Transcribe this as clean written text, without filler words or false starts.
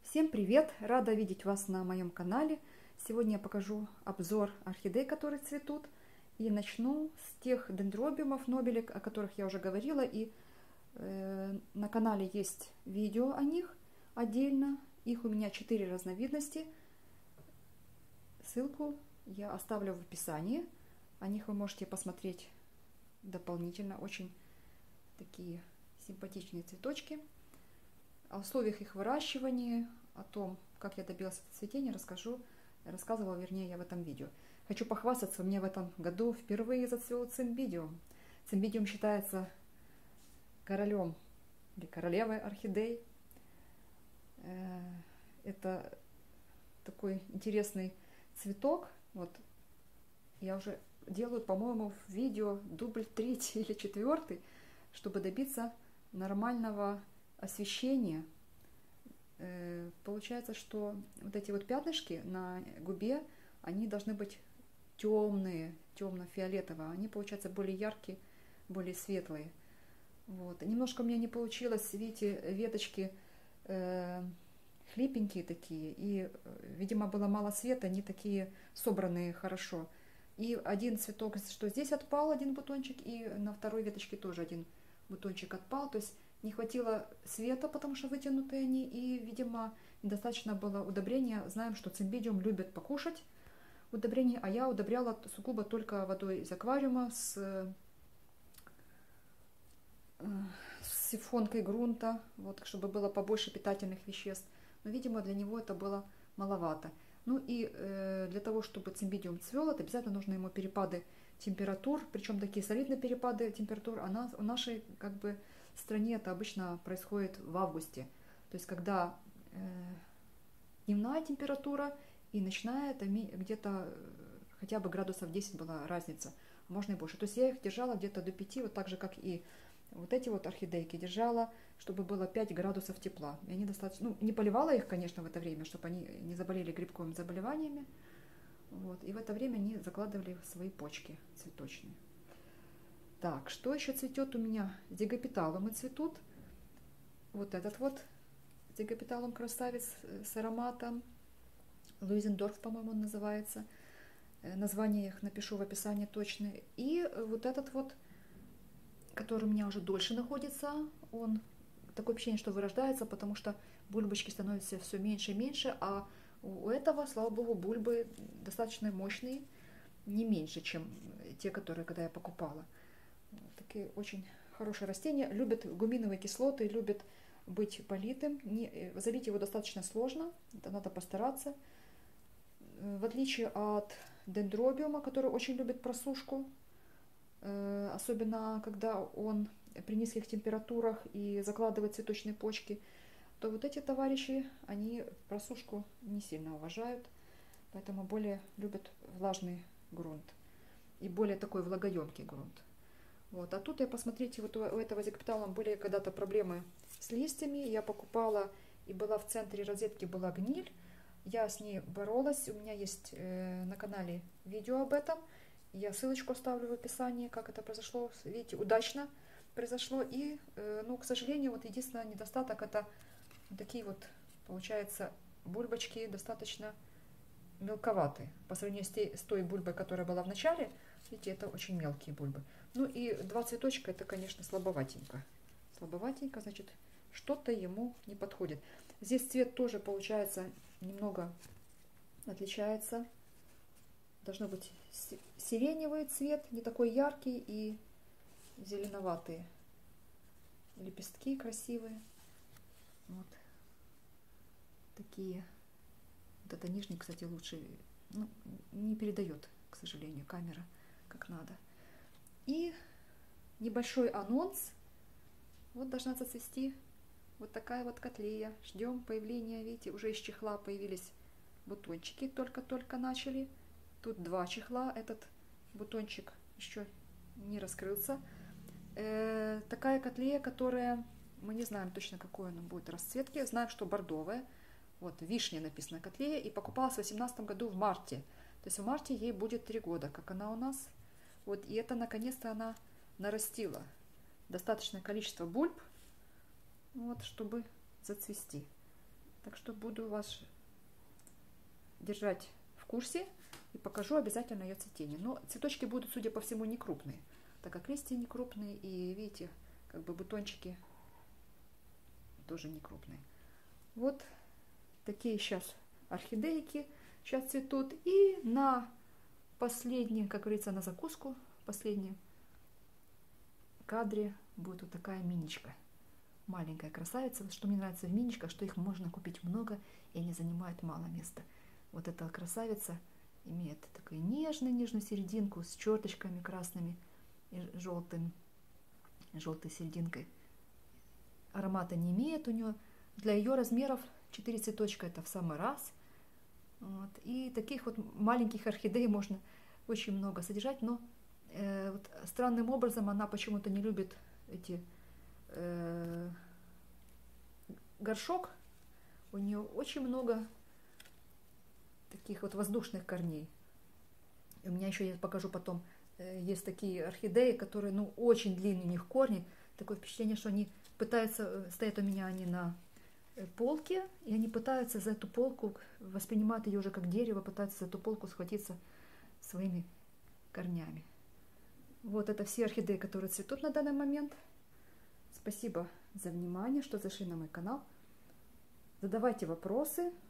Всем привет! Рада видеть вас на моем канале. Сегодня я покажу обзор орхидей, которые цветут. И начну с тех дендробиумов нобелек, о которых я уже говорила. И на канале есть видео о них отдельно. Их у меня 4 разновидности. Ссылку я оставлю в описании. О них вы можете посмотреть дополнительно. Очень такие симпатичные цветочки. О условиях их выращивания, о том, как я добилась цветения, рассказывала, вернее, я в этом видео. Хочу похвастаться, у меня в этом году впервые зацвел цимбидиум. Цимбидиум считается королем или королевой орхидей. Это такой интересный цветок. Вот я уже делаю, по-моему, в видео дубль 3 или 4, чтобы добиться нормального освещения. Получается, что вот эти вот пятнышки на губе, они должны быть темные, темно-фиолетовые. Они, получаются, более яркие, более светлые. Вот. Немножко у меня не получилось, видите, веточки хлипенькие такие, и, видимо, было мало света, они такие собранные хорошо. И один цветок, что здесь отпал один бутончик, и на второй веточке тоже один бутончик отпал, то есть не хватило света, потому что вытянутые они, и, видимо, недостаточно было удобрения. Знаем, что цимбидиум любит покушать удобрения, а я удобряла сугубо только водой из аквариума с сифонкой грунта, вот, чтобы было побольше питательных веществ. Но, видимо, для него это было маловато. Ну и для того, чтобы цимбидиум цвел, это обязательно нужны ему перепады температур, причем такие солидные перепады температур. У нашей как бы стране это обычно происходит в августе. То есть когда дневная температура и ночная, это где-то хотя бы градусов 10 была разница, можно и больше. То есть я их держала где-то до 5, вот так же, как и вот эти вот орхидейки держала, чтобы было 5 градусов тепла. И они достаточно, ну, не поливала их, конечно, в это время, чтобы они не заболели грибковыми заболеваниями. Вот. И в это время они закладывали свои почки цветочные. Так, что еще цветет у меня? Зигопиталумы цветут. Вот этот вот зигопиталум красавец с ароматом. Луизендорф, по-моему, он называется. Название их напишу в описании точно. И вот этот вот, который у меня уже дольше находится, он такое ощущение, что вырождается, потому что бульбочки становятся все меньше и меньше, а у этого, слава богу, бульбы достаточно мощные, не меньше, чем те, которые когда я покупала. Такие очень хорошие растения, любят гуминовые кислоты, любят быть политым. Залить его достаточно сложно, это надо постараться. В отличие от дендробиума, который очень любит просушку, особенно когда он при низких температурах и закладывает цветочные почки, то вот эти товарищи, они просушку не сильно уважают, поэтому более любят влажный грунт и более такой влагоемкий грунт. Вот. А тут я, посмотрите, вот у этого зигопиталума были когда-то проблемы с листьями. Я покупала, и была в центре розетки была гниль. Я с ней боролась. У меня есть на канале видео об этом. Я ссылочку оставлю в описании, как это произошло. Видите, удачно произошло. И, ну, к сожалению, вот единственный недостаток — это такие вот, получается, бульбочки достаточно мелковатые. По сравнению с той бульбой, которая была в начале, видите, это очень мелкие бульбы. Ну и 2 цветочка, это, конечно, слабоватенько. Слабоватенько, значит, что-то ему не подходит. Здесь цвет тоже, получается, немного отличается. Должно быть сиреневый цвет, не такой яркий, и зеленоватые лепестки красивые. Вот такие. Вот это нижний, кстати, лучше, ну, не передает, к сожалению, камера как надо. И небольшой анонс. Вот должна зацвести вот такая вот котлея. Ждем появления, видите, уже из чехла появились бутончики, только-только начали. Тут 2 чехла, этот бутончик еще не раскрылся. Такая котлея, которая, мы не знаем точно, какой она будет расцветки, знаем, что бордовая. Вот, вишня написано котлея, и покупалась в 2018 году в марте. То есть в марте ей будет 3 года, как она у нас. Вот, и это наконец-то она нарастила достаточное количество бульб, вот, чтобы зацвести. Так что буду вас держать в курсе и покажу обязательно ее цветение. Но цветочки будут, судя по всему, не крупные, так как листья не крупные, и видите, как бы бутончики тоже не крупные. Вот такие сейчас орхидейки сейчас цветут. И на последний, как говорится, на закуску, в последнем кадре будет вот такая миничка. Маленькая красавица. Что мне нравится в миничках, что их можно купить много, и они занимают мало места. Вот эта красавица имеет такую нежную серединку с черточками красными и желтой серединкой. Аромата не имеет у нее. Для ее размеров 4 цветочка это в самый раз. Вот. И таких вот маленьких орхидей можно очень много содержать, но вот странным образом она почему-то не любит эти горшок. У нее очень много таких вот воздушных корней. И у меня еще, я покажу потом, есть такие орхидеи, которые, ну, очень длинные у них корни. Такое впечатление, что они пытаются, стоят у меня они на полке, и они пытаются за эту полку, воспринимают ее уже как дерево, пытаются за эту полку схватиться своими корнями. Вот это все орхидеи, которые цветут на данный момент. Спасибо за внимание, что зашли на мой канал. Задавайте вопросы.